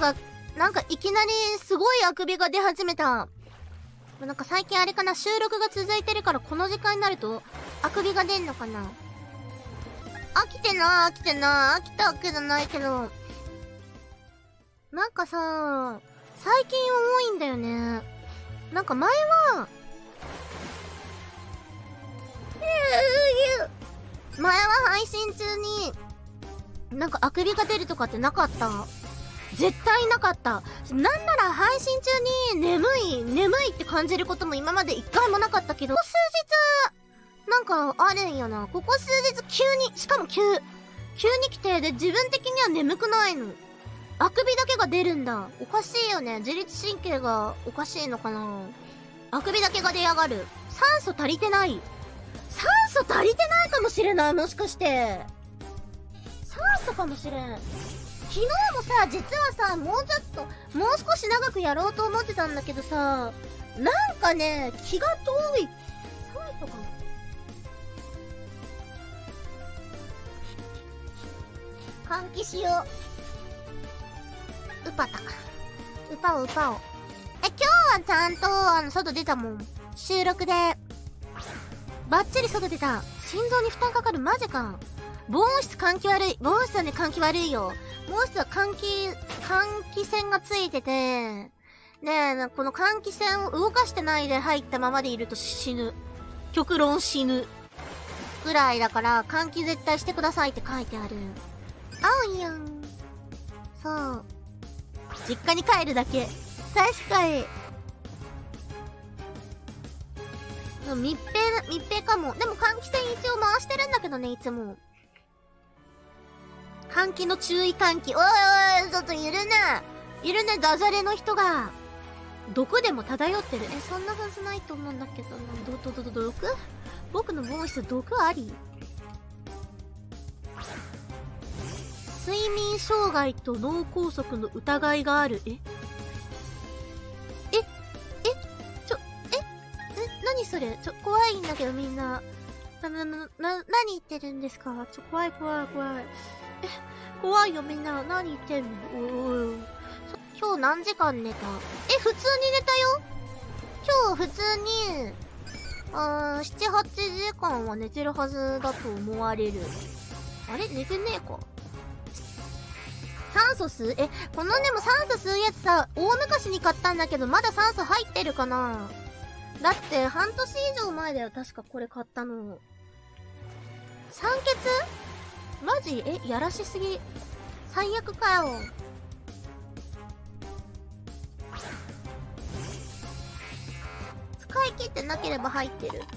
なんかいきなりすごいあくびが出始めた。なんか最近あれかな、収録が続いてるからこの時間になるとあくびが出んのかな。飽きてな飽きたわけじゃないけど、なんかさ、最近多いんだよね。なんか前は配信中になんかあくびが出るとかってなかった。絶対なかった。なんなら配信中に眠いって感じることも今まで一回もなかったけど、ここ数日なんかあるんよな。ここ数日急に、しかも急に来て、で自分的には眠くないの。あくびだけが出るんだ。おかしいよね。自律神経がおかしいのかな。あくびだけが出やがる。酸素足りてないかもしれない。もしかして酸素かもしれん。昨日もさ、実はさ、もう少し長くやろうと思ってたんだけどさ、なんかね、気が遠い。そういうとか換気しよう。ウパオ。今日はちゃんと、外出たもん。収録で。バッチリ外出た。心臓に負担かかる。マジか。防音室換気悪い。防音室はね、換気悪いよ。防音室は換気扇がついてて、ねえ、この換気扇を動かしてないで入ったままでいると死ぬ。極論死ぬ。ぐらいだから、換気絶対してくださいって書いてある。青いやん。そう。実家に帰るだけ。確かに。密閉かも。でも換気扇一応回してるんだけどね、いつも。換気の注意喚起。おいおい、ちょっといるね、ダジャレの人が。毒でも漂ってる。そんなはずないと思うんだけどな。毒？僕の防音室毒あり？睡眠障害と脳梗塞の疑いがある。何それ？怖いんだけどみんな。何言ってるんですか？怖い。怖いよみんな。何言ってんの？今日何時間寝た？普通に寝たよ。今日普通に、7、8時間は寝てるはずだと思われる。あれ？寝てねえか？酸素吸う？このでも酸素吸うやつさ、大昔に買ったんだけど、まだ酸素入ってるかな？だって、半年以上前だよ、確かこれ買ったの。酸欠？マジ？やらしすぎ。最悪かよ。使い切ってなければ入ってる。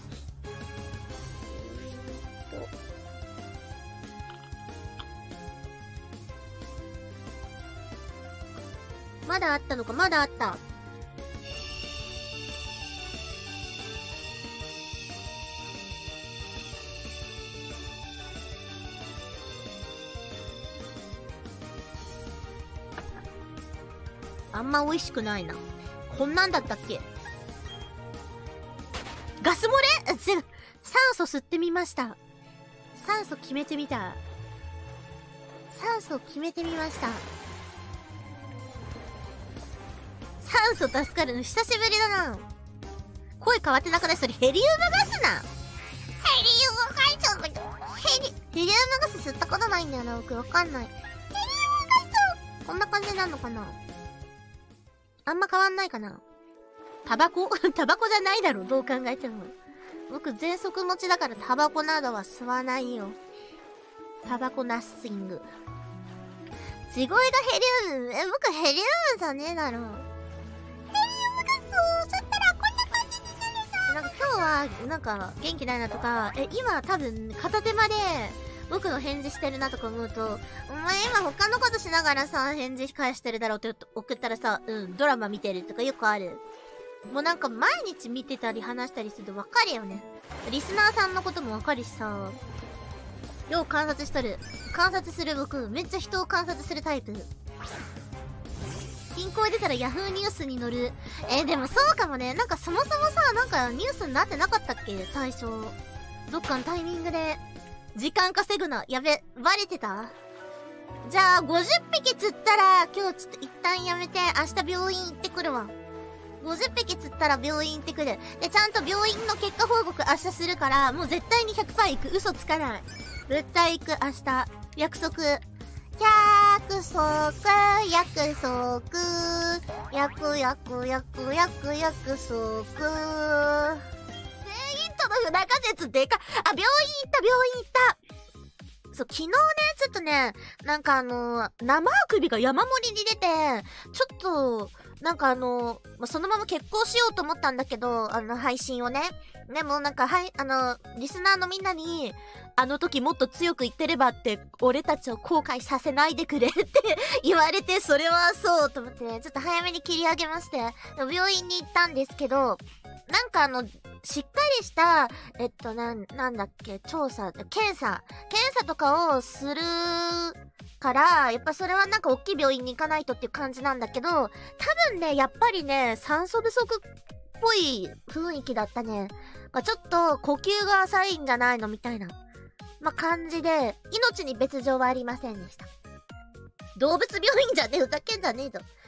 まだあったのか、まだあった。あんま美味しくないな。こんなんだったっけ？ガス漏れ？酸素吸ってみました。酸素決めてみた。酸素助かるの久しぶりだな。声変わってなくない？それヘリウムガスな。ヘリウムガス吸ったことないんだよな、僕。わかんない。ヘリウムガスこんな感じなのかな？あんま変わんないかな。タバコじゃないだろ、どう考えても。僕、喘息持ちだからタバコなどは吸わないよ。タバコナッシング。地声がヘリウム、僕ヘリウムじゃねえだろ。ヘリウムガスを吸ったらこんな感じになるさ。なんか今日は、なんか元気ないなとか、今多分片手間で、僕の返事してるなとか思うと、お前今他のことしながらさ、返事返してるだろうって送ったらさ、ドラマ見てるとかよくある。もうなんか毎日見てたり話したりするとわかるよね。リスナーさんのこともわかるしさ、よう観察しとる。観察する僕、めっちゃ人を観察するタイプ。銀行出たらヤフーニュースに載る。でもそうかもね。なんかそもそもさ、なんかニュースになってなかったっけ？最初。どっかのタイミングで。時間稼ぐな。やべ、バレてた？ じゃあ、50匹釣ったら、今日ちょっと一旦やめて、明日病院行ってくるわ。50匹釣ったら病院行ってくる。で、ちゃんと病院の結果報告明日するから、もう絶対に 100% 行く。嘘つかない。絶対行く、明日。約束。約束。約束。全員との不仲説でか。あ、病院行った。そう、昨日ね、ちょっとね、なんか生あくびが山盛りに出て、ちょっと、なんかそのまま決行しようと思ったんだけど、配信をね。でもなんか、リスナーのみんなに、あの時もっと強く言ってればって、俺たちを後悔させないでくれって言われて、それはそうと思って、ちょっと早めに切り上げまして、病院に行ったんですけど、なんかしっかりした、なんだっけ、検査とかをするから、やっぱそれはなんか大きい病院に行かないとっていう感じなんだけど、多分ね、やっぱりね、酸素不足っぽい雰囲気だったね。ちょっと呼吸が浅いんじゃないのみたいな、感じで、命に別状はありませんでした。動物病院じゃねえ、ふざけんじゃねえぞ。